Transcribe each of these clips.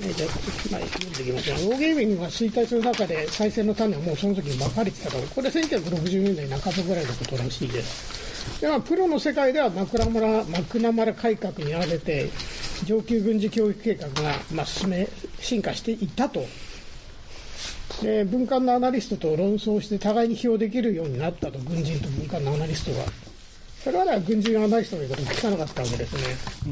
じゃあ、読んでいきましょう。ウォーゲーミングが衰退する中で再生の種はもうその時に分かれてたから、これ1960年代半ばぐらいのことらしいです。でプロの世界ではマクナマラ改革に合わせて上級軍事教育計画が、進化していったと。で文官のアナリストと論争して互いに批評できるようになったと、軍人と文官のアナリストが。それまでは軍人アナリストの言うことを聞かなかったわけですね。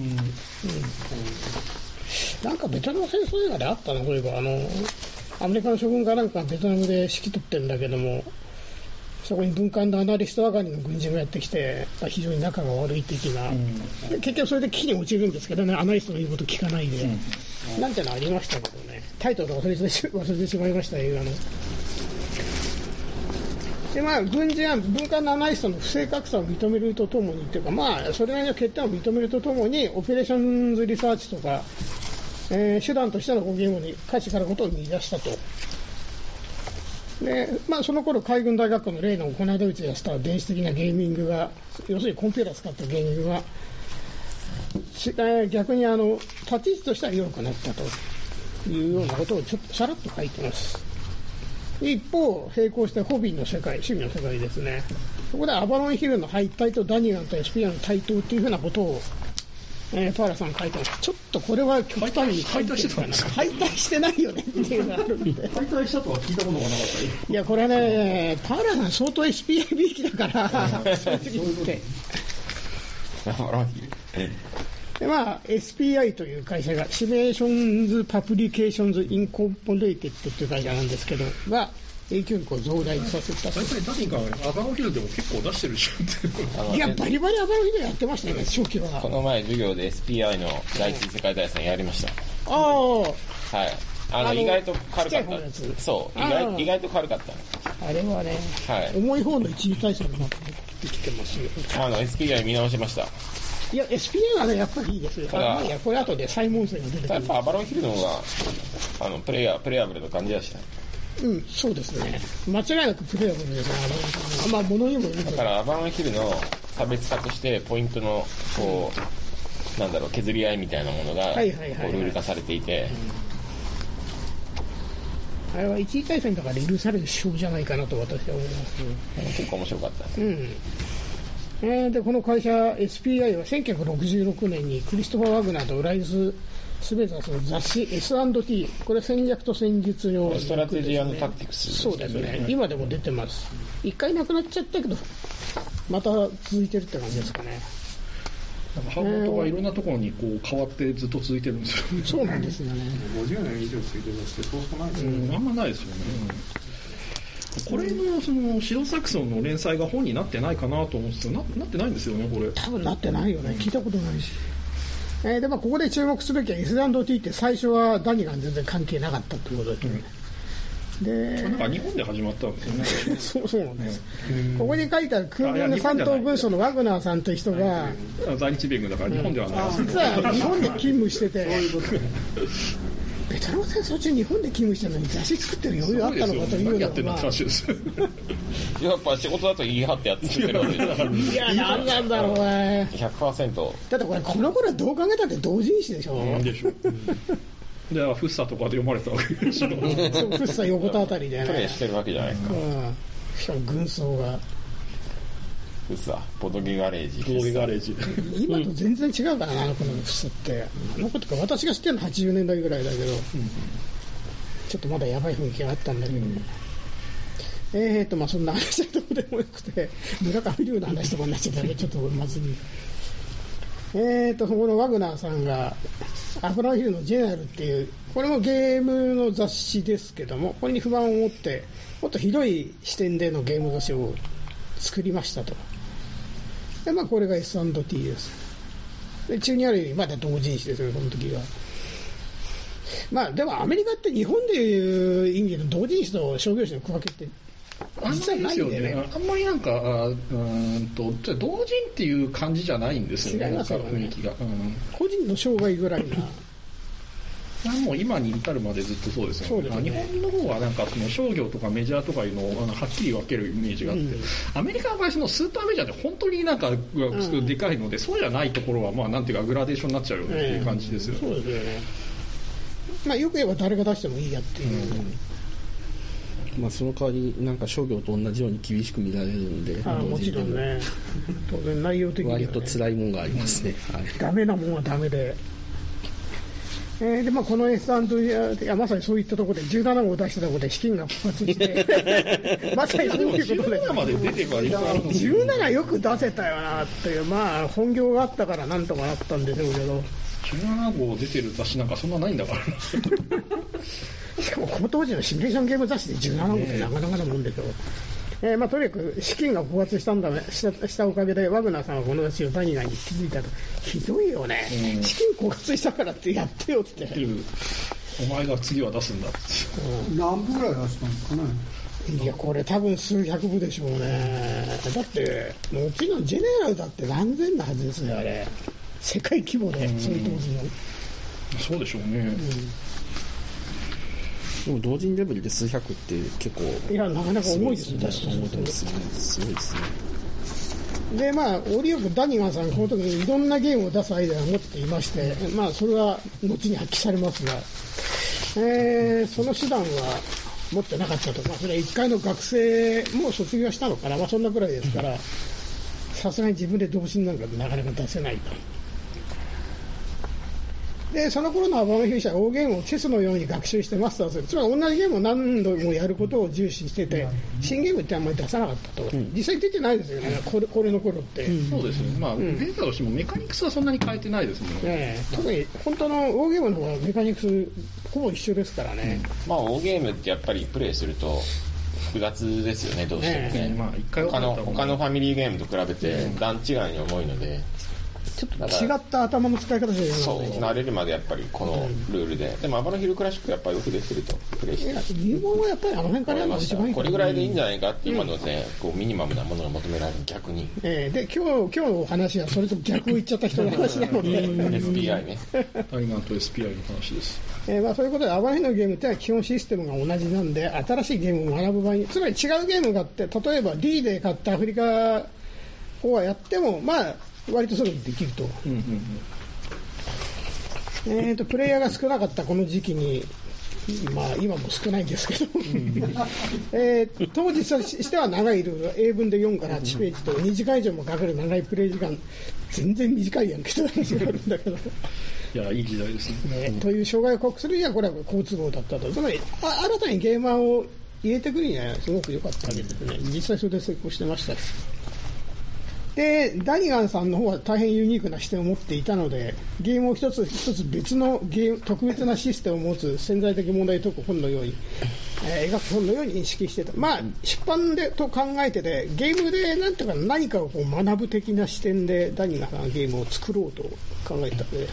なんかベトナム戦争映画であったな、そういえばアメリカの将軍かなんかベトナムで指揮取ってるんだけども、そこに文官のアナリスト上がりの軍人がやってきて、非常に仲が悪い的な、結局それで危機に陥るんですけどね、アナリストの言うこと聞かないで、なんてのありましたけどね、タイトル忘れてしまいました、映画の。で軍人は文官のアナリストの不正確さを認めるとともにというか、それなりの欠点を認めるとともにオペレーションズリサーチとか、手段としてのゲームに価値があることを見出したと。でその頃海軍大学校の例のこの間うちでした電子的なゲーミングが、要するにコンピューターを使ったゲーミングが、逆に立ち位置としては弱くなったというようなことをちょっとさらっと書いてます。一方並行してホビーの世界、趣味の世界ですね。そこでアバロンヒルの敗退とダニガンと SPI の台頭というふうなことを、パーラさん書いてます。ちょっとこれは極端に敗退してたんですか？ 敗退してないよねっていうのがあるんで。 敗退したとは聞いたことがなかった。 いやこれはね、パーラさん相当 SPI びいきだからそういうことでSPI という会社がシミュレーションズパブリケーションズインコーポレーテッドという会社なんですけどが影響力を増大させた。 大体何かアバロンヒルでも結構出してるでしょ。 いやバリバリアバロンヒルやってましたね、初期は。 この前授業で SPI の第一次世界大戦やりました。はい。意外と軽かった。そう意外と軽かった。 あれはね、重い方の一次大戦になってきてますよ。 SPI 見直しました。 いや SPA はねやっぱりいいですよ。いやこれ後でサイモン戦が出てくる。 やっぱアバロンヒルの方がプレイアブルな感じでした。 そうですね。間違いなくプレイアブルですね。物にもよる。 だからアバロンヒルの差別化としてポイントの削り合いみたいなものがルール化されていて、 あれは一次大戦だから許される手法じゃないかなと私は思います。 結構面白かった。 でこの会社 SPI は1966年にクリストファー・ワグナーとライス・スベザスの雑誌 S&T、 これ戦略と戦術用、 ストラテジー&タクティクス、 そうですね。今でも出てます。一回なくなっちゃったけどまた続いてるって感じですかね。 ハーバードがいろんなところに変わってずっと続いてるんですよね。 そうなんですよね。 50年以上続いてるんですけどそう少ないですよね。 あんまないですよね。これのそのシロサクソンの連載が本になってないかなと思うんですけど、なってないんですよね、これ。 多分なってないよね。聞いたことないし。でここで注目すべきは S&T って最初はダニが全然関係なかったということですね。 なんか日本で始まったんですよね。 そうなんです。ここに書いてある空軍の三等軍曹のワグナーさんという人が在日米軍だから日本ではない。 実は日本で勤務しててベトナム戦争中日本で勤務してるのに雑誌作ってる余裕あったのかというような。 やってるの話です。 やっぱ仕事だと言い張ってやってるわけだから。 いや何なんだろうね。 100%。 だってこの頃はどう考えたって同人誌でしょ。 でしょ。でフッサとかで読まれたわけでしょ。フッサ横田あたりでね。 プレイしてるわけじゃないですか。 しかも軍曹が。 フッサ、ボドゲガレージ。 ボドゲガレージ。 今と全然違うからな、このフッサって。子とか私が知ってるのは80年代ぐらいだけど、ちょっとまだやばい雰囲気があったんだけど、そんな話はどうでもよくて、村上龍の話とかになっちゃったらちょっとまずい。そこのワグナーさんがアフランヒルのジェネラルっていう、これもゲームの雑誌ですけども、これに不満を持ってもっと広い視点でのゲーム雑誌を作りましたと。でこれが S&T です。で中にあるよりまだ同人誌ですよ、この時は。でもアメリカって日本でいう意味での同人誌と商業誌の区分けって実はないんでね。 あんまりなんか同人っていう感じじゃないんですよね。 違いますよね、 雰囲気が、 個人の生涯ぐらいな。 もう今に至るまでずっとそうですよね。日本の方はなんかその商業とかメジャーとかいうのをはっきり分けるイメージがあって、アメリカの場合そのスーパーメジャーって本当になんかでかいので、そうじゃないところはなんていうかグラデーションになっちゃうよねっていう感じですよね。 そうですよね。 まあ、よく言えば誰が出してもいいやっていう、 まあ、その代わりなんか商業と同じように厳しく見られるんで、 もちろんね、当然内容的には、ね、 割と辛いもんがありますね、 ダメなもんはダメで。でまあ、この S&T まさにそういったところで17号を出したところで資金が復活してまさにそういうことで 17まで出てから 17よく出せたよなっていう、まあ本業があったからなんとかなったんでしょうけど、 17号出てる雑誌なんかそんなないんだからしかもこの当時のシミュレーションゲーム雑誌で17号ってなかなかなもんでしょ。まあ、とにかく資金が枯渇したおかげでワグナーさんはこの雑誌をダニガーに気づいたと。ひどいよね、資金枯渇したからってやってよってお前が次は出すんだって、 何部ぐらい出したんですかね。 いやこれ多分数百部でしょうね。だってもちろんジェネラルだって何千のはずですね、あれ世界規模で、そういう当時の。 そうでしょうね、 でも同人レベルで数百って結構、 いやなかなか重いですね、 すごいですね。 でまあ折よくダニガンさんこの時にいろんなゲームを出すアイデアを持っていまして、まあそれは後に発揮されますが、その手段は持ってなかったと。まあそれは1回の学生も卒業したのかな、まあそんなくらいですから、さすがに自分で同心なんかなかなか出せないと。でその頃のアバマフィーシャーは大ゲームをチェスのように学習してマスターする、つまり同じゲームを何度もやることを重視してて、新ゲームってあんまり出さなかったと、実際出てないですよね、これの頃って、 そうですね、まあ、出たとしてもメカニクスはそんなに変えてないですもんね、 特に本当の大ゲームの方がメカニクスほぼ一緒ですからね、 まあ大ゲームってやっぱりプレイすると複雑ですよね、どうしてもね、 まあ、一回他のファミリーゲームと比べて段違いに重いので、 ちょっと違った頭の使い方じゃないですか。 そう、慣れるまでやっぱりこのルールで、でもアバロヒルクラシックやっぱりよくできてるとプレイして、 入門はやっぱりあの辺からやるのが一番いい。 これぐらいでいいんじゃないかって今のね、こうミニマムなものが求められる逆に。 で今日の話はそれと逆を言っちゃった人の話なので SPI ね。 ダニガンと SPI の話です。 まあそういうことでアバロヒのゲームってのは基本システムが同じなんで、新しいゲームを学ぶ場合に、つまり違うゲームがあって、例えば D で買ったアフリカをやってもまあ割とすぐにできると、プレイヤーが少なかったこの時期に、まあ今も少ないんですけど当時としては長いルール、英文で4から8ページと2時間以上もかかる長いプレイ時間、全然短いやんけという話があるんだけどいやいい時代ですね、 という障害を克服するにはこれは好都合だったと。つまり新たにゲーマーを入れてくるにはすごく良かったわけですね。実際それで成功してましたし、でダニガンさんの方は大変ユニークな視点を持っていたので、ゲームを一つ一つ別の特別なシステムを持つ潜在的問題を解く本のように、描く本のように認識してた。まあ出版でと考えてて、ゲームでなんていうか何かをこう学ぶ的な視点でダニガンさんがゲームを作ろうと考えたわけです。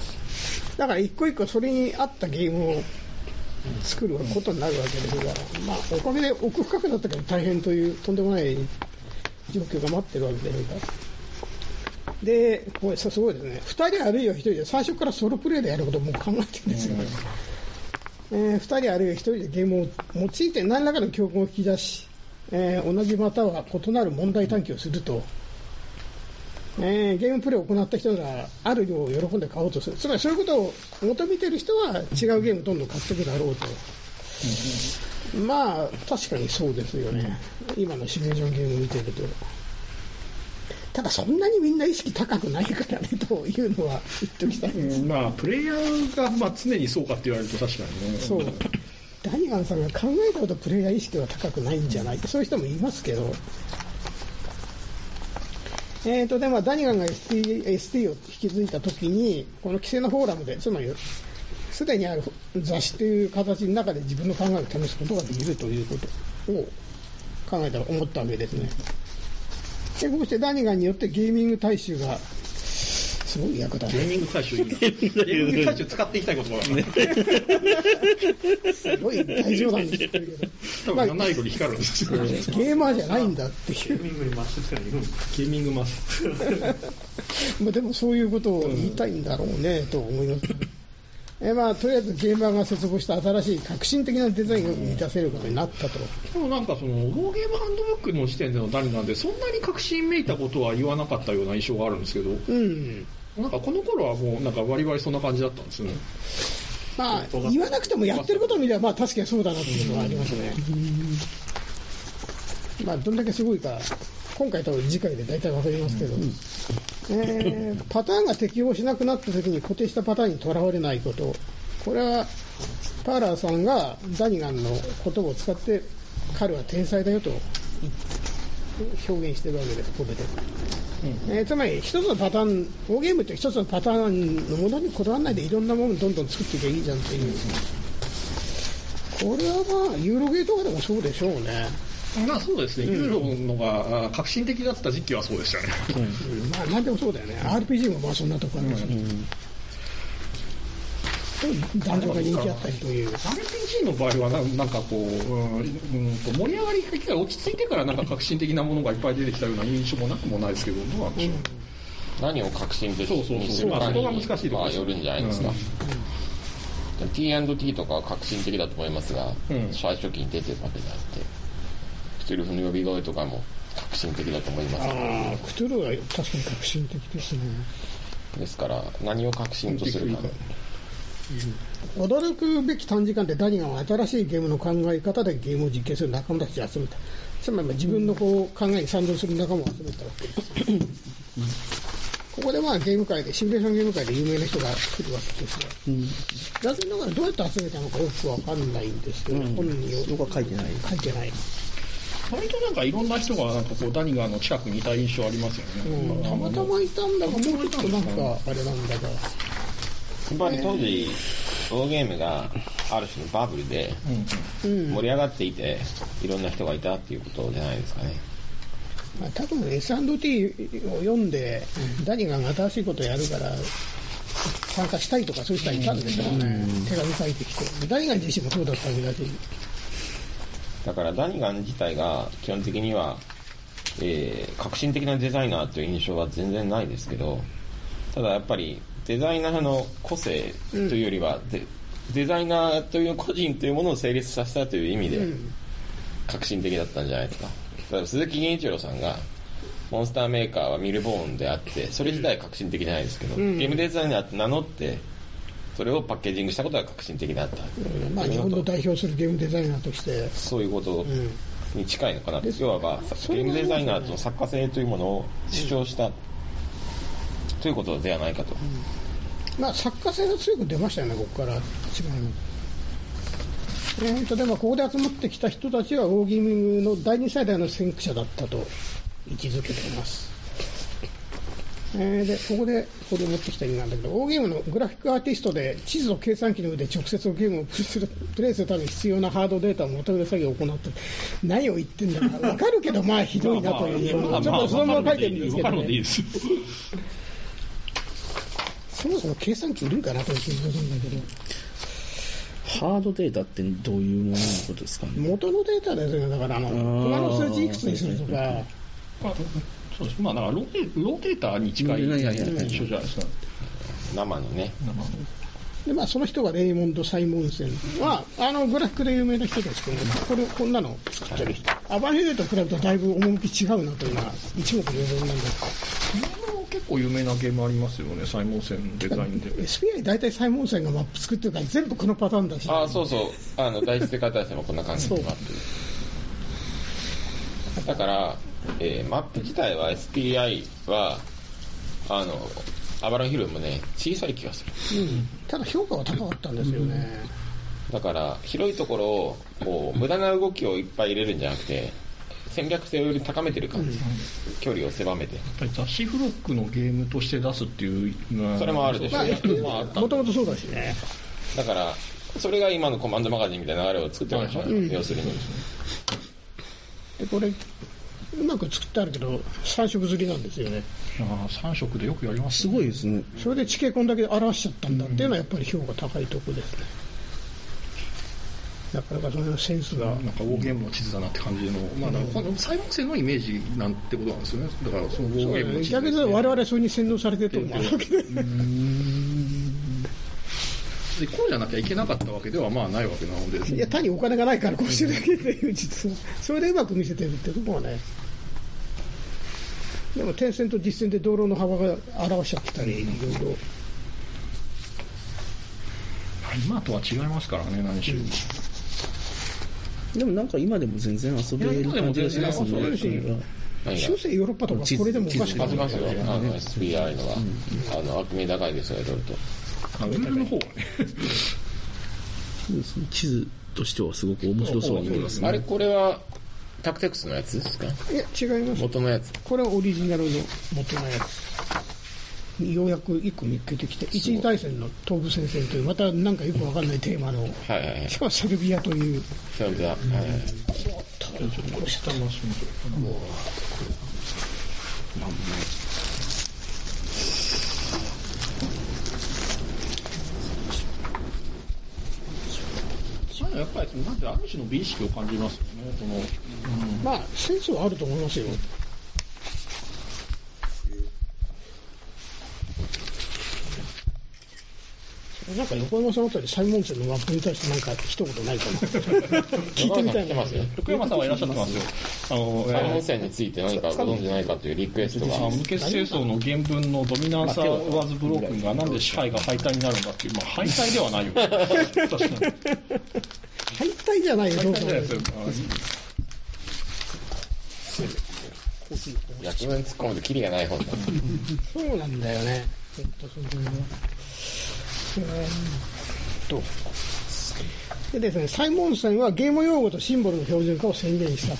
だから一個一個それに合ったゲームを作ることになるわけですが、まあおかげで奥深くなったけど大変というとんでもない状況が待ってるわけですが、でこれすごいですね、2人あるいは1人で最初からソロプレイでやることをもう考えてるんですよね。2人あるいは1人でゲームを用いて何らかの教訓を引き出し、同じまたは異なる問題探求をすると、ゲームプレイを行った人ならある量を喜んで買おうとする、つまりそういうことを求めている人は違うゲームをどんどん買っていくだろうと、まあ確かにそうですよね、今のシミュレーションゲームを見てると。ただそんなにみんな意識高くないからねというのは言っておきたいです。 まあプレイヤーがまあ常にそうかって言われると確かにね。 そう。ダニガンさんが考えたほどプレイヤー意識は高くないんじゃないってそういう人もいますけど。でまあダニガンが ST を引き継いだときにこの規制のフォーラムで、つまりすでにある雑誌という形の中で自分の考えを試すことができるということを思ったわけですね。でこうしてダニガンによってゲーミング大衆がすごい役立つ。 ゲーミング大衆いいな。ゲーミング大衆使っていきたいことがあるね。 すごい大冗談ですけど。 多分7色に光るんですよ。 ゲーマーじゃないんだっていう。 ゲーミングにマスってのいるんですか。 ゲーミングマス。 まあでもそういうことを言いたいんだろうねと思います。まあ、とりあえずゲーマーが接続した新しい革新的なデザインを生み出せることになったと。 でもなんかそのウォーゲームハンドブックの時点でのダニなんでそんなに革新めいたことは言わなかったような印象があるんですけど、なんかこの頃はもうなんか割々そんな感じだったんですね。 まあ、言わなくてもやってることを見れば、まあ、確かにそうだなっていうのはありますね。まあ、どれだけすごいか、今回と次回で大体わかりますけど、パターンが適用しなくなったときに固定したパターンにとらわれないこと、これはパーラーさんがダニガンの言葉を使って彼は天才だよと表現してるわけです、ここで。つまり一つのパターン、大ゲームって一つのパターンのものにこだわらないでいろんなものをどんどん作っていけばいいじゃんっていう。これはまあユーロゲーとかでもそうでしょうね。 まあそうですね、ユーロのが革新的だった時期はそうでしたね。 まあなんでもそうだよね。RPG もまあそんなとこあるし。男女が人気あったりという RPG の場合はなんかこう、盛り上がりが落ち着いてからなんか革新的なものがいっぱい出てきたような印象もなくもないですけど、どうなんでしょう。 何を革新的にするかによるんじゃないですか。T&T とかは革新的だと思いますが、最初期に出てるわけであって、クトゥルフの呼び声とかも革新的だと思います。 クトゥルフは確かに革新的ですね。 ですから何を革新とするか。 驚くべき短時間でダニガンは新しいゲームの考え方でゲームを実験する仲間たちを集めた。つまり自分のこう考えに賛同する仲間を集めたわけです。ここでまあゲーム界でシミュレーションゲーム界で有名な人が来るわけですが、残念ながらどうやって集めたのかよくわかんないんですけど、本人は書いてない。 割となんかいろんな人がなんかこうダニガンの近くにいた印象ありますよね。 たまたまいたんだが、もうちょっとなんかあれなんだが。 やっぱり当時、大ゲームがある種のバブルで盛り上がっていて、いろんな人がいたっていうことじゃないですかね。 まあ、多分 S&T を読んで、ダニガンが新しいことをやるから参加したいとかそういう人はいたんでしょうね。手紙書いてきて。ダニガン自身もそうだったわけだし。 だからダニガン自体が基本的には、革新的なデザイナーという印象は全然ないですけど、ただやっぱりデザイナーの個性というよりは、デザイナーという個人というものを成立させたという意味で革新的だったんじゃないですか。例えば鈴木源一郎さんがモンスターメーカーはミルボーンであって、それ自体革新的じゃないですけど、ゲームデザイナーって名乗ってそれをパッケージングしたことが革新的だった。 まあ、日本の代表するゲームデザイナーとしてそういうことに近いのかなと。要はゲームデザイナーと作家性というものを主張したということではないかと。 まあ、作家性が強く出ましたよね、ここから一番。でもここで集まってきた人たちは大ゲームの第2世代の先駆者だったと位置づけています。でここで持ってきた意味なんだけど、大ゲームのグラフィックアーティストで地図と計算機の上で直接ゲームをプレイするために必要なハードデータを求める作業を行って何を言ってんだか分かるけど、まあひどいなという、ちょっとそのまま書いてるんですけどね。そもそも計算機いるんかなという気がするんだけど。 ハードデータってどういうもののことですかね。 元のデータですよね。だから駒の数字いくつにするとか。 そうです。まあだからローデータに近い印象じゃないですか。 生のね。 でまあその人がレイモンド・サイモンセンはグラフィックで有名な人ですけど、こんなの作ってる人。アバンヘデと比べるとだいぶ趣違うなというのは一目瞭然なんですけど。 結構有名なゲームありますよね、サイモンセンデザインで。 SPI 大体サイモンセンがマップ作ってるから全部このパターンだし。 そうそう。第一世界大戦もこんな感じでマップ。だから、マップ自体は SPI はアバロンヒルもね小さい気がする。 ただ評価は高かったんですよね。 だから広いところをこう無駄な動きをいっぱい入れるんじゃなくて。戦略性をより高めてる感じ、距離を狭めて。やっぱり雑誌フロックのゲームとして出すっていうそれもあるでしょう。 もともとそうだしね。 だからそれが今のコマンドマガジンみたいな流れを作ってるんでしょう、要するに。 でこれうまく作ってあるけど3色刷りなんですよね。 3色でよくやります、 すごいですね。 それで地形こんだけ表しちゃったんだっていうのはやっぱり評価高いとこですね。なかなかそのセンスがなんか大ゲームの地図だなって感じの、まあ、サイモンセンのイメージなんてことなんですよね。だからその大ゲームの地図だけど我々それに洗脳されてると思うわけで、 こうじゃなきゃいけなかったわけではまあないわけなので、 いや単にお金がないからこうしてるだけっていう実はそれでうまく見せてるってところはね。でも点線と実線で道路の幅が表しちゃってたりいろいろ。 今とは違いますからね、何しろ。 でもなんか今でも全然遊べる感じがしますね。 中世ヨーロッパとかこれでもおかしくない。 ありますよ、SPI のは。悪名高いですよ、いろいろと。 ウールの方はね。 地図としてはすごく面白そうに見えますね。 あれ、これはタクテクスのやつですか？ いや、違います。 元のやつ。 これはオリジナルの元のやつ。ようやく1個見つけてきて、一次大戦の東部戦線という、またなんかよくわかんないテーマの、しかもセルビアという。 セルビア。 これ下回しましょう。 やっぱりなんてある種の美意識を感じますよね。このまあセンスはあると思いますよ。なんか横山さんあたり、サイモンセンのマップに対してなんか一言ないかな聞いてみたいな。 横山さんはいらっしゃってますよ。 サイモンセンについて何かご存じないかというリクエストが。 無血清掃の原文のドミナンサーワーズブロークンがなんで支配が敗退になるんだっていう、まあ敗退ではないよ。 敗退じゃないよ、どうぞ。 役分突っ込むとキリがない本だ。 そうなんだよね。でですね、サイモンセンはゲーム用語とシンボルの標準化を宣言したと。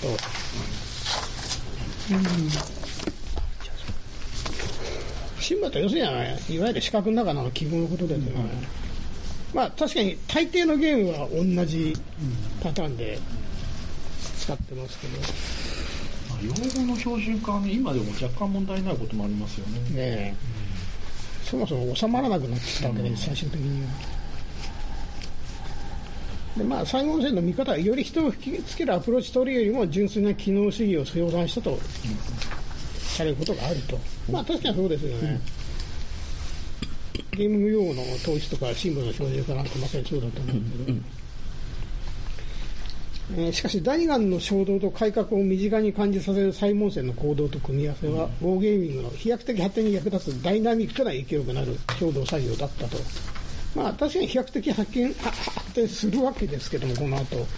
シンボルと要するにいわゆる四角の中の記号のことですよね。まあ確かに大抵のゲームは同じパターンで使ってますけど。 用語の標準化はね、今でも若干問題になることもありますよね。 ねえ、そもそも収まらなくなってきたわけで、最終的には。で、まあ、サイモンセンの見方は、より人を引きつけるアプローチ取りよりも純粋な機能主義を称賛したとされることがあると。まあ、確かにそうですよね。ゲーム用語の統一とかシンボルの標準化なんてまさにそうだと思うけど。しかしダニガンの衝動と改革を身近に感じさせるサイモンセンの行動と組み合わせは、ウォーゲーミングの飛躍的発展に役立つダイナミックな影響力のある共同作業だったと。まあ確かに飛躍的発展するわけですけども、この後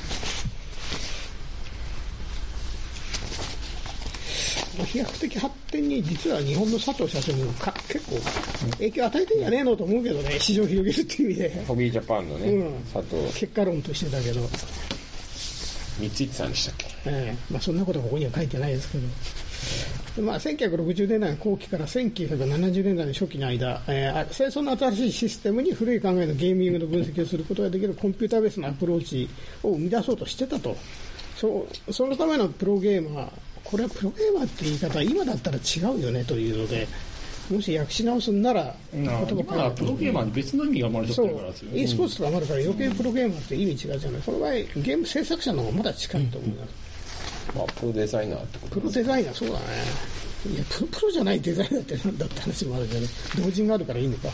飛躍的発展に実は日本の佐藤社長も結構影響を与えてんじゃねえのと思うけどね、市場を広げるっていう意味で。 ホビージャパンのね、佐藤結果論としてだけど、 三井さんでしたっけ。 まあ、そんなことはここには書いてないですけど、まあ、1960年代の後期から1970年代の初期の間、戦争の新しいシステムに古い考えのゲーミングの分析をすることができるコンピューターベースのアプローチを生み出そうとしてたと。そのためのプロゲーマー、これはプロゲーマーって言い方は今だったら違うよねというので、もし訳し直すんなら今はプロゲーマーに別の意味が生まれちゃってるからですよね。 e スポーツとかもあるから余計プロゲーマーって意味違うじゃない。この場合ゲーム制作者の方がまだ近いと思います。 まあ、プロデザイナーってこと。 プロデザイナー、そうだね。いや、プロじゃないデザイナーってなんだって話もあるけどね、同人があるからいいのか。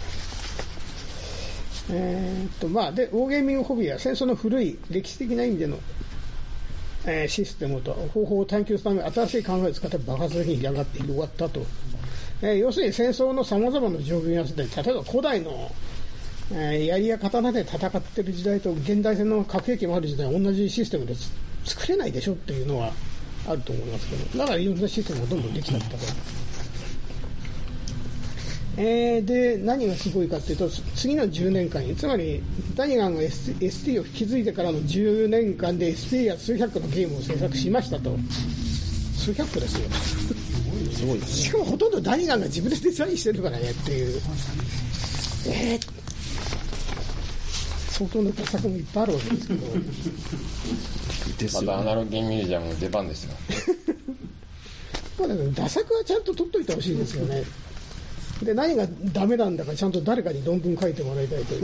まあ、でウォーゲーミングホビーは戦争の古い歴史的な意味でのシステムと方法を探求するため新しい考えを使って爆発的に広がって広がったと。要するに戦争のさまざまな状況に合わせて、例えば古代の、槍や刀で戦っている時代と現代戦の核兵器もある時代は同じシステムで作れないでしょっていうのはあると思いますけど、だからいろんなシステムがどんどんできちゃったと。で何がすごいかというと、次の10年間に、つまりダニガンが ST を引き継いでからの10年間で SP や数百個のゲームを制作しましたと。数百個ですよ。すごいですね。しかもほとんどダニガンが自分でデザインしてるからねっていう、相当な作もいっぱいあるわけですけどまたアナログゲームミュージアムの出番ですよ。 まあだから打作はちゃんと取っといてほしいですよね。で何がダメなんだかちゃんと誰かに論文書いてもらいたいという。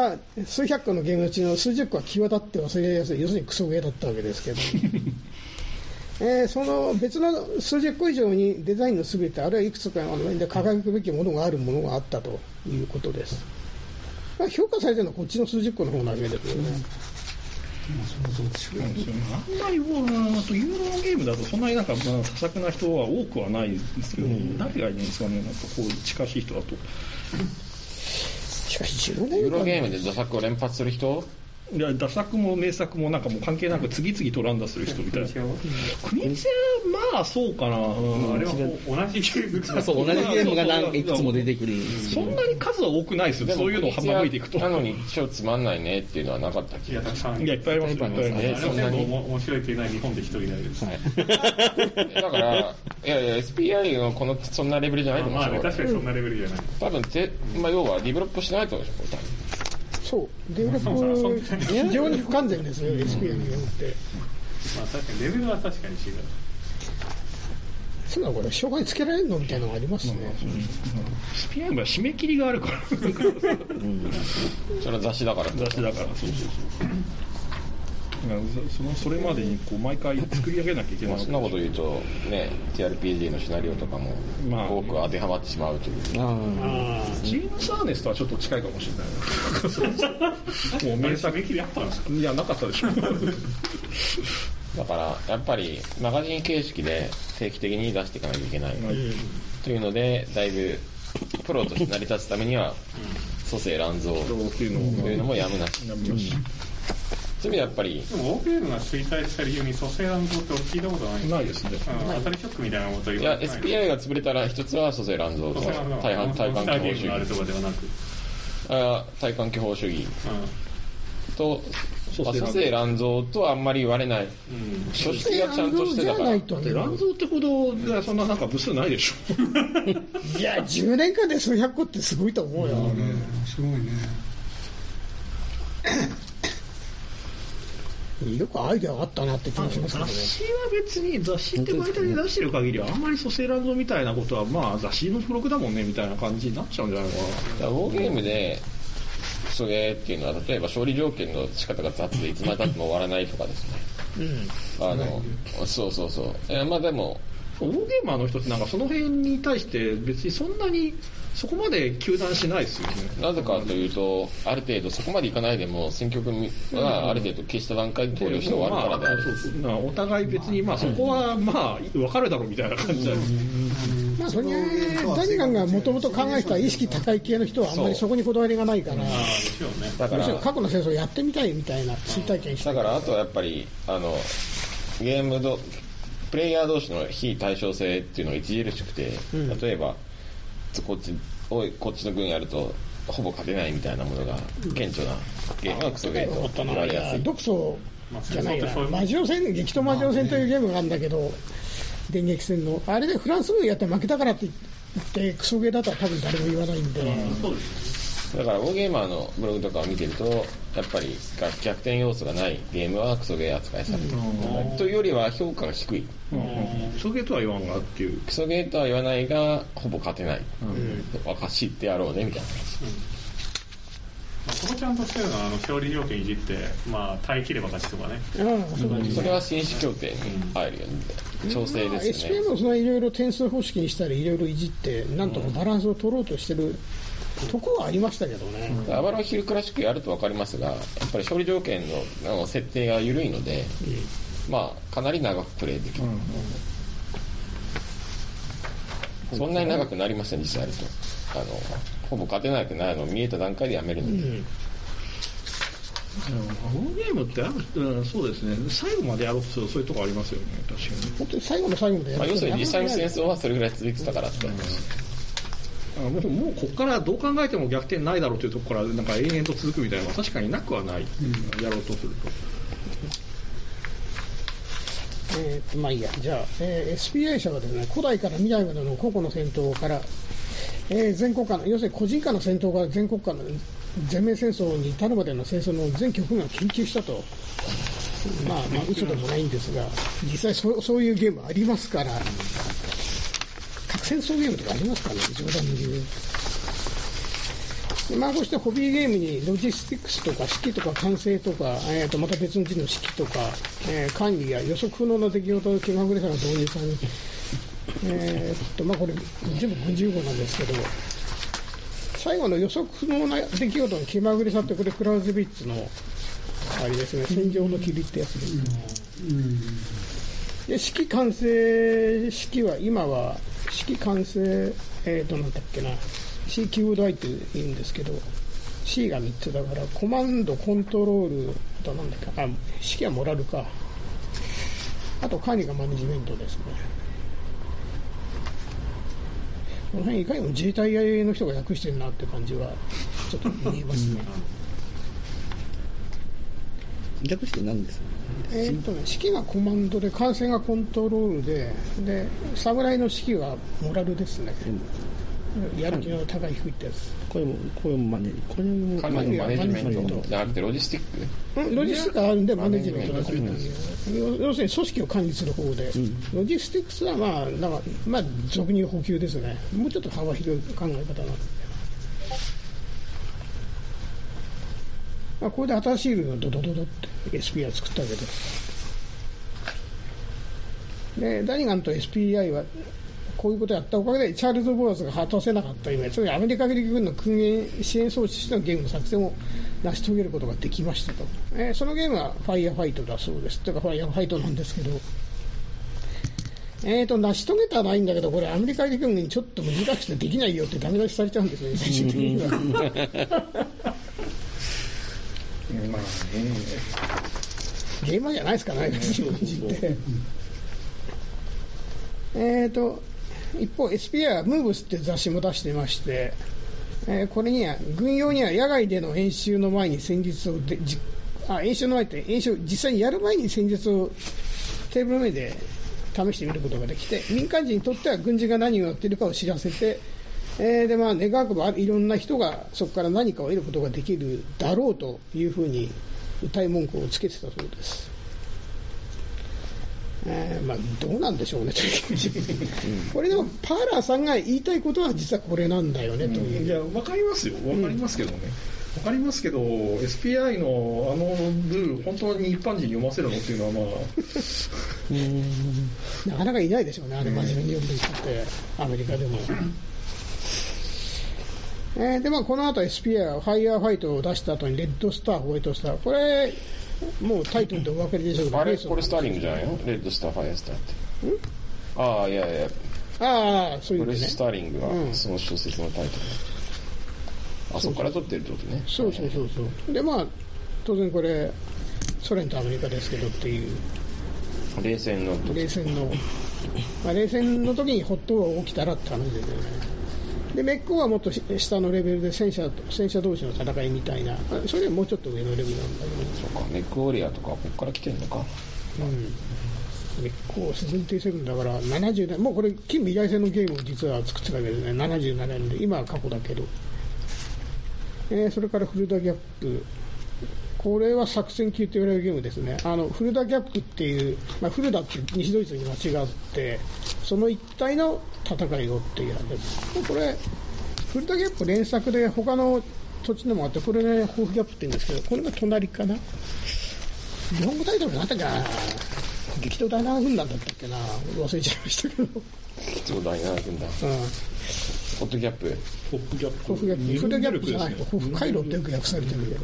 まあ数百個のゲームのうちの数十個は際立って忘れやすい、要するにクソゲーだったわけですけど。その別の数十個以上にデザインのすべて、あるいはいくつかの面で輝くべきものがあるものがあったということです。まあ、評価されてるのはこっちの数十個の方なわけですよね。 あんまりユーロのゲームだとそんなになんか多作な人は多くはないですけど、誰がいいんですかね、なんかこう近しい人だと。 しかし15年間ユーロゲームで打作を連発する人、 いや打作も名作もなんかもう関係なく次々と乱打する人みたいな。国津屋まあそうかな、あれは同じゲームがそう同じゲームがいくつも出てくる。 そんなに数は多くないですよ。そういうのを省いていくと。 なのに超つまんないねっていうのはなかったっけ？ いやたくさん。 いやいっぱいあります。いっぱいあります。 そんなに面白いっていうのは日本で一人だけです。 だからいや SPI のそんなレベルじゃないと思うんですよ。 確かにそんなレベルじゃない。 多分要はディベロップしないと思うんですよ。多分そうデベロップ非常に不完全ですよ SPI のゲームって。 まあ確かにレベルは確かに違う。 そうだこれ紹介つけられるのみたいなのがありますね。 SPI は締め切りがあるからそれは雑誌だから。 そうそれまでにこう毎回作り上げなきゃいけない。 そんなこと言うとね TRPG のシナリオとかも多く当てはまってしまうという。 ジームス・アーネストはちょっと近いかもしれないな。もう名作切りあったんですか？ いやなかったでしょ。 だからやっぱりマガジン形式で定期的に出していかなきゃいけない、というのでだいぶプロとして成り立つためには蘇生乱造というのもやむなし。そういう意味でやっぱりでも OPM が衰退した理由に蘇生乱造って聞いたことない。 ないですね。 当たりショックみたいなこといや SPI が潰れたら一つは蘇生乱造と対環基本主義対環基本主義と蘇生乱造とはあんまり言われない。書式がちゃんとしてたから。 だって乱造ってほどそんななんか部数ないでしょ。 いや10年間で数百個ってすごいと思うよ。 すごいね。 よくアイデアがあったなって気がしますけどね。 雑誌は別に雑誌って媒体で出してる限りはあんまり蘇生乱造みたいなことはまあ雑誌の付録だもんねみたいな感じになっちゃうんじゃないのかな。 ウォーゲームでクソゲーっていうのは例えば勝利条件の仕方が雑でいつまでたっても終わらないとかですね。そうまあでもウォーゲーマーの人ってなんかその辺に対して別にそんなにそこまで糾弾しないですよね。 なぜかというとある程度そこまでいかないでも選挙区がある程度消した段階で投了して終わるからである。 お互い別にまあそこはまあ分かるだろうみたいな感じだよ。 まあそれダニガンがもともと考えた意識高い系の人はあんまりそこにこだわりがないから、 だから過去の戦争をやってみたいみたいな追体験して。 だからあとはやっぱりゲームプレイヤー同士の非対称性っていうのが著しくて、例えばこっちの軍やるとほぼ勝てないみたいなものが顕著なゲームはクソゲーと言われやすい。 独ソじゃないな、マジオ戦、激闘マジオ戦というゲームがあるんだけど、電撃戦のあれでフランス軍やって負けたからって言ってクソゲーだとは多分誰も言わないんで。 だからウォーゲーマーのブログとかを見てるとやっぱり逆転要素がないゲームはクソゲー扱いされるというよりは評価が低い。 クソゲーとは言わんがっていう。 クソゲーとは言わないがほぼ勝てない。分か知ってやろうねみたいな話。 そこちゃんとしてるのは勝利条件いじって、まあ、耐え切れば勝ちとかね、 それは紳士協定に入るよね、調整ですよね。 SPM もいろいろ点数方式にしたりいろいろいじってなんとかバランスを取ろうとしてるとこはありましたけどね。 アバロンヒルクラシックやると分かりますがやっぱり勝利条件の設定が緩いので、まあ、かなり長くプレイできる、そんなに長くなりません実際やるとほぼ勝てないってないの見えた段階でやめるので、 ウォーゲームってそうですね、最後までやろうとするとそういうとこありますよね。確かに本当に最後の最後までやる、 要するに実際の戦争はそれぐらい続いてたからってもうここからどう考えても逆転ないだろうというところからなんか永遠と続くみたいなのは確かになくはない、やろうとすると。 まあいいや、じゃあ、SPI 社はですね、古代から未来までの個々の戦闘から、全国間の要するに個人間の戦闘から全国間の全面戦争に至るまでの戦争の全局面を研究したと、まあ嘘でもないんですが、実際そういうゲームありますから、核戦争ゲームとかありますからね、冗談に言う。まあ、こうしてホビーゲームにロジスティックスとか指揮とか管制とか、また別の字の指揮とか、管理や予測不能な出来事の気まぐれさが導入され、まあ、これ全部軍事用語なんですけど、最後の予測不能な出来事の気まぐれさってこれクラウズビッツのあれですね、戦場の霧ってやつです、で指揮管制指揮は今は指揮管制なんだっけなCQI って言うんですけど、 C が3つだから、コマンド、コントロール、あとなんだっけ、指揮はモラルか。あと管理がマネジメントですね。この辺いかにも自衛隊の人が訳してるなって感じはちょっと見えますね。 略して何ですか？ 指揮がコマンドで、管制がコントロールで、侍の指揮はモラルですね。やる気の高い低いってやつ。 これもマネジメント。 管理のマネジメントじゃなくてロジスティック？ ロジスティックがあるんでマネジメントだという。要するに組織を管理する方で、ロジスティックスはまあ俗に言う補給ですね。もうちょっと幅広い考え方なんで。これで新しいルールのドドドドって SPI 作ったわけです。で、ダニガンと SPI はこういうことをやったおかげでチャールズ・ボアーズが果たせなかった夢、つまりアメリカ陸軍の空軍支援装置としてのゲームの作戦を成し遂げることができましたと。そのゲームはファイヤーファイトだそうです。というかファイヤーファイトなんですけど、成し遂げたらないんだけど、これアメリカ陸軍にちょっと難しくてできないよってダメ出しされちゃうんですよね、最終的には。 まあゲーマーじゃないですかね、一方 SPI はムーブスって雑誌も出してまして、これには軍用には野外での演習の前に戦術を演習の前って演習実際にやる前に戦術をテーブルの上で試してみることができて、民間人にとっては軍人が何をやっているかを知らせて、で願わくばいろんな人がそこから何かを得ることができるだろうというふうに歌い文句をつけてたそうです。どうなんでしょうねというこれでもパーラーさんが言いたいことは実はこれなんだよねという。 いや分かりますよ、分かりますけどね、分かりますけど SPI のルール本当に一般人に読ませるのっていうのはなかなかいないでしょうね、あれ真面目に読んでいくってアメリカでも。でこの後 SPI はファイヤーファイトを出した後にレッドスター、ホワイトスター、これもうタイトルでお分かりでしょうけど、 あれこれスターリングじゃないの？レッドスター、ファイヤースターって。ああ、いやいや。 そういうこれスターリングがその小説のタイトル。あそこから取ってるってことね。 そう。で当然これソ連とアメリカですけどっていう。 冷戦の時にホットウォーが起きたらって話ですよね。でメッコはもっと下のレベルで戦車同士の戦いみたいな、それよりもうちょっと上のレベルなんだけど。 そうか、メックウォリアーとかここから来てるのか。 メッコ77だから70年、もうこれ近未来戦のゲームを実は作ってたわけですね、77年で、今は過去だけど。それからフルダギャップ、これは作戦級と言われるゲームですね。フルダギャップっていう、フルダって西ドイツに間違って、その一体の戦いをっていうやつです。これ、フルダギャップ連作で他の土地でもあって、これね、ホーフギャップって言うんですけど、これが隣かな。日本語タイトルなんだっけな、激闘第7軍団だったっけな、忘れちゃいましたけど。 激闘第7軍団。ホットギャップ。 ホップギャップ。 フルダギャップじゃない、ホーフ回路ってよく訳されてるけど。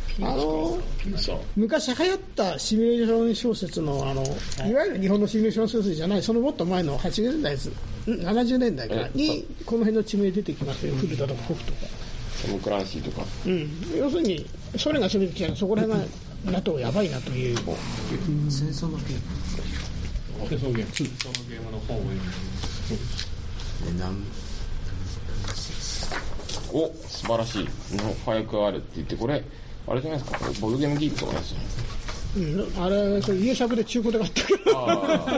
昔流行ったシミュレーション小説のいわゆる日本のシミュレーション小説じゃない、そのもっと前の80年代70年代かにこの辺の地名出てきましたよ、フルダとかホフとかトム・クランシーとか、 要するにソ連が攻めてきたらそこら辺が NATO やばいなという戦争のゲームそのゲームの本を読んでお、素晴らしいの早くあるって言って、これあれじゃないですか、ボードゲームギークとかですよね。 あれ、それ家作で中古で買ったから。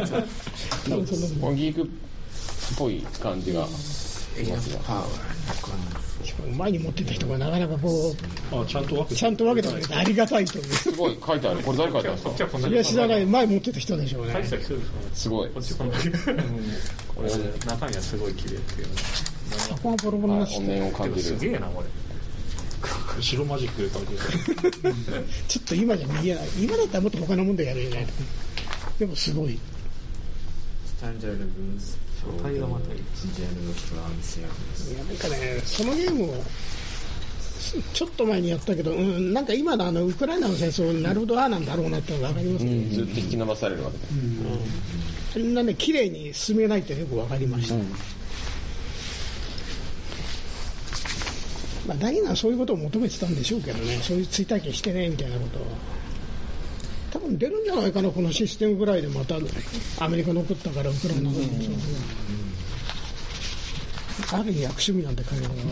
ギークっぽい感じがしますが。 前に持ってた人がなかなかこう、 ちゃんと分けてくれてありがたいという。 すごい書いてある。これ誰書いてあるんですか？ いや、知らない。前持ってた人でしょうね。 すごい。 これ中身はすごい綺麗っていう。 箱がボロボロになって怨念を感じる。 すげえなこれ。白マジックで書いてる。 ちょっと今じゃ見えない。今だったらもっと他のもんでやれない。でもすごい。 スタンダードブース、 書体がまたいい。 ジェネルフランスやいやなんかね、そのゲームをちょっと前にやったけど、なんか今のウクライナの戦争になるほどなんだろうなってのが分かりますね。 ずっと引き伸ばされるわけで。 そんなね、綺麗に進めないってよく分かりました。 まあ、ダニがそういうことを求めてたんでしょうけどね、そういう追体験してねみたいなことを。多分出るんじゃないかな、このシステムぐらいでまたアメリカ残ったからウクライナの、ある意味悪趣味なんで彼らは。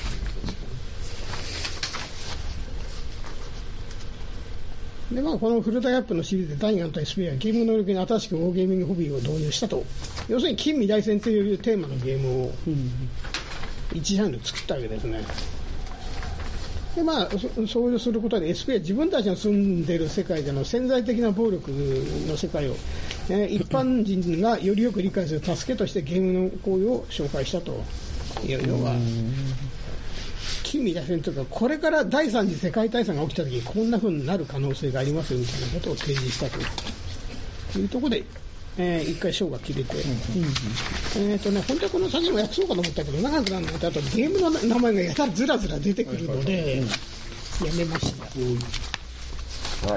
でまあ、このフルタイアップのシリーズでダニガンと SP はゲーム能力に新しくウォーゲーミングホビーを導入したと。要するに近未来戦というテーマのゲームを1ジャンル作ったわけですね。でまあ、そうすることで SP は自分たちの住んでいる世界での潜在的な暴力の世界を、一般人がよりよく理解する助けとしてゲームの行為を紹介したというのが近未来戦というか、これから第三次世界大戦が起きたときにこんな風になる可能性がありますよみたいなことを提示したというところで、一回章が切れて、本当はこの先も訳そうかと思ったけど長くなるので、あとゲームの名前がやたらずらずら出てくるので、やめました。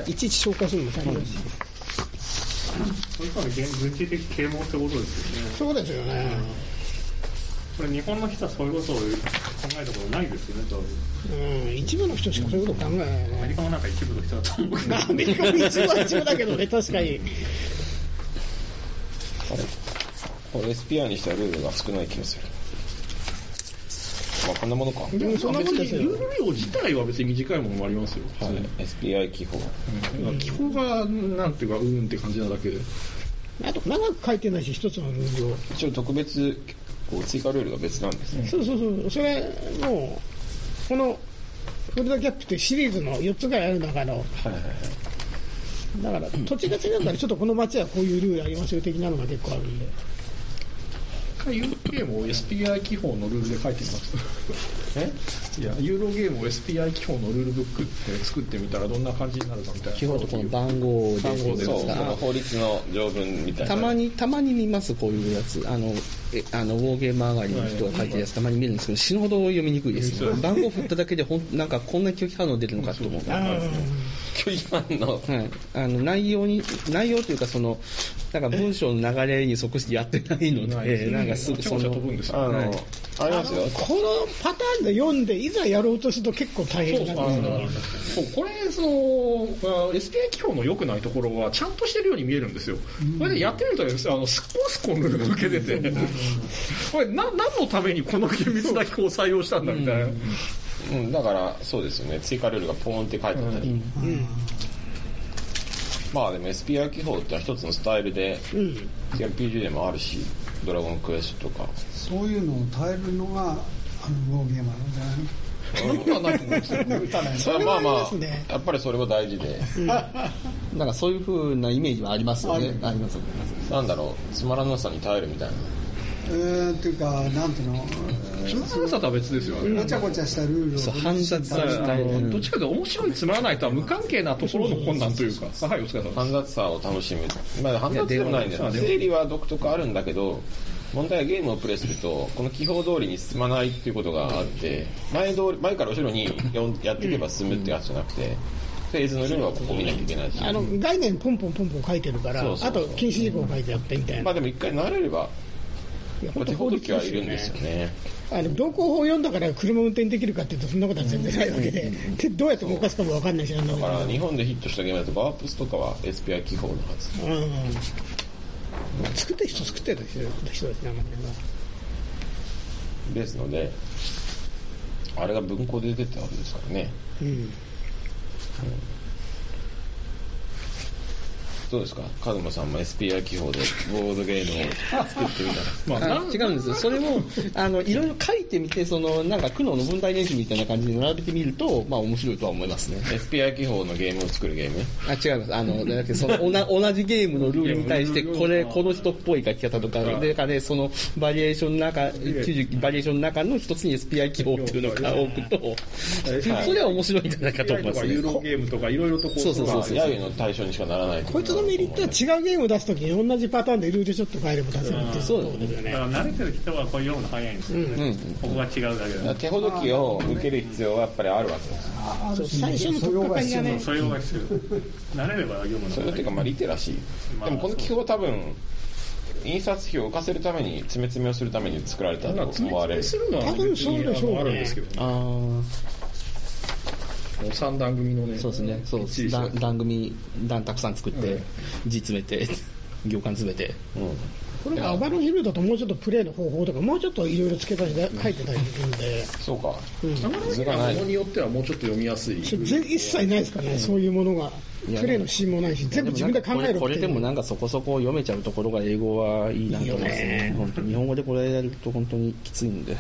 いちいち紹介するのも大変だし。 それから軍事的啓蒙ってことですよね。 そうですよね。 これ日本の人はそういうことを考えたことないですよね、多分。 一部の人しかそういうこと考えないね。 アメリカもなんか一部の人だと思うけど。 アメリカも一部は一部だけどね、確かに。 これ SPI にしてはルールが少ない気がする。まあこんなものか。 でもそんなもんですよ。 ルール量自体は別に短いものもありますよ。 はい、SPI 記法。 記法がなんていうかって感じなだけで。 あと長く書いてないし、一つのルールを。 一応特別追加ルールが別なんですね。 そうそうそう、それもうこのフルダキャップってシリーズの4つぐらいある中の、だから土地が違うからちょっとこの街はこういうルールありますよ的なのが結構あるんで。 ユーロゲームを SPI 記法のルールで書いてみます。いや、ユーロゲームを SPI 記法のルールブックって作ってみたらどんな感じになるかみたいな。 記法とこの番号でそう、その法律の条文みたいな。 たまに見ます、こういうやつ。ウォーゲーム上がりの人が書いてるやつたまに見るんですけど、死ぬほど読みにくいですね。番号振っただけでなんかこんな拒否反応出るのかと思う。 拒否反応。 はい。内容というかなんか文章の流れに即してやってないので、なんかすぐ飛ぶんですよ。 ありますよ。 このパターンで読んでいざやろうとすると結構大変なんですよ。 これSPI 記法の良くないところはちゃんとしてるように見えるんですよ。これでやってみるとスコンルールが抜けてて、これ何のためにこの厳密な記法を採用したんだみたいな。 だからそうですよね。追加ルールがポーンって書いてあったり。まあでも SPI 記法って一つのスタイルで、TRPG でもあるし、ドラゴンクエストとか。 そういうのを耐えるのがウォーゲームなんじゃないの？ そんなことはないと思うんですよ。 まあまあ、やっぱりそれは大事で。 なんかそういう風なイメージはありますよね。あります。 なんだろう、つまらなさに耐えるみたいな。 っていうか、なんていうの、 つまらなさとは別ですよ。 ごちゃごちゃしたルールを煩雑さどっちかというと面白いつまらないとは無関係なところの困難というか、はい、お疲れ様です。 煩雑さを楽しむ。まあ煩雑でもないんだよ。整理は独特あるんだけど、問題はゲームをプレイするとこの記法通りに進まないっていうことがあって、前から後ろにやっていけば進むってやつじゃなくて、フェーズのルールはここ見なきゃいけないし、 概念ポンポン書いてるから、あと禁止事項書いてあってみたいな。 まあでも一回慣れれば手ほどきはいるんですよね。 道交法を読んだから車運転できるかっていうとそんなことは全然ないわけで、どうやって動かすかも分かんないし、だから日本でヒットしたゲームだとバープスとかは SPI 記法のはず。 作った人ですね、 ですので、あれが文庫で出てたわけですからね。どうですか、カズマさんも SPI 記法でボードゲームを作ってみたら。 違うんですよ。それもいろいろ書いてみて、なんか苦悩の分体練習みたいな感じで並べてみると、まあ面白いとは思いますね。 SPI 記法のゲームを作るゲーム？ 違います。だけ同じゲームのルールに対してこの人っぽい書き方とかで、そのバリエーションの中の一つに SPI 記法っていうのが多くと、それは面白いんじゃないかと思いますね。 ユーロゲームとかいろいろとそう揶揄の対象にしかならない。 こいつのメリットは違うゲームを出すときに同じパターンでルールちょっと変えれば出せるっていう。 そうですよね。 だから慣れてる人はこう読むの早いんですよね。ここが違うだけで。 手ほどきを受ける必要はやっぱりあるわけです。 最初の取っかかりがね。 素養が必要。慣れれば読むの。 それっていうかリテラシー。でもこの記法多分印刷費を浮かせるために、詰め詰めをするために作られたと思われる。 するのは別にあるんですけどね。3段組のね。 そうですね。そう段たくさん作って、字詰めて、行間詰めて。 これアバロンヒルだともうちょっとプレイの方法とかもうちょっといろいろ付け足して書いてたりするんで、 そうか。 アバロンヒルはものによってはもうちょっと読みやすい。 一切ないですかね、そういうものが。プレイのシーンもないし、全部自分で考える。 これでもなんかそこそこ読めちゃうところが英語はいいなと思いますね。本当日本語でこれやると本当にきついんで。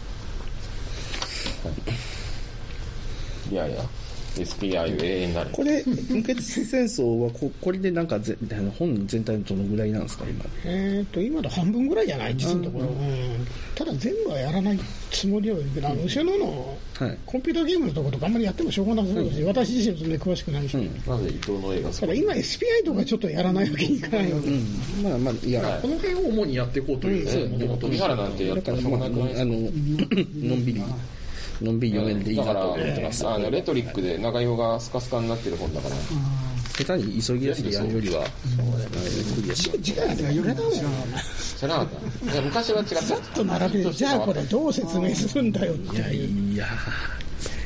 いやいや。SPI 永遠になる。 これ、無血戦争はこれでなんか本全体のどのぐらいなんですか、今。 今の半分ぐらいじゃない、実のところ。ただ全部はやらないつもりはけど、後ろのコンピューターゲームのところとかあんまりやってもしょうがなそうですし、私自身もそんなに詳しくないし。 なんで伊藤の映画ただ今 SPI とかちょっとやらないわけにいかないので。 いや、 この辺を主にやっていこうという。 富原なんてやったらしょうがないからのんびり読めるでいいなと思ってます。 レトリックで長用がスカスカになってる本だから。 下手に急ぎ足でやるよりは、クリアしよう。 時間が読めたもん。 知らなかった。いや昔は違った。 ちょっと並べて、じゃあこれどう説明するんだよって。 いや。